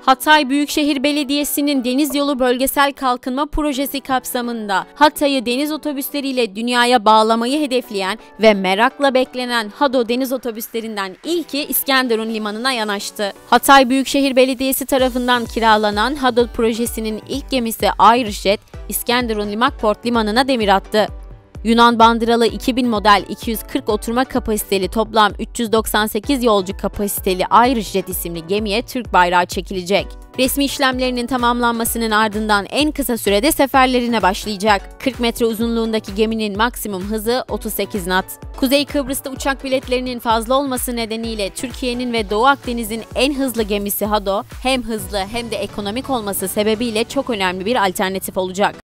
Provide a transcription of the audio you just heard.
Hatay Büyükşehir Belediyesi'nin Denizyolu Bölgesel Kalkınma Projesi kapsamında Hatay'ı deniz otobüsleriyle dünyaya bağlamayı hedefleyen ve merakla beklenen HADO deniz otobüslerinden ilki İskenderun Limanı'na yanaştı. Hatay Büyükşehir Belediyesi tarafından kiralanan HADO projesinin ilk gemisi Irishjet, İskenderun Limakport Limanı'na demir attı. Yunan bandıralı 2000 model 240 oturma kapasiteli toplam 398 yolcu kapasiteli Irishjet isimli gemiye Türk bayrağı çekilecek. Resmi işlemlerinin tamamlanmasının ardından en kısa sürede seferlerine başlayacak. 40 metre uzunluğundaki geminin maksimum hızı 38 knot. Kuzey Kıbrıs'ta uçak biletlerinin fazla olması nedeniyle Türkiye'nin ve Doğu Akdeniz'in en hızlı gemisi HADO hem hızlı hem de ekonomik olması sebebiyle çok önemli bir alternatif olacak.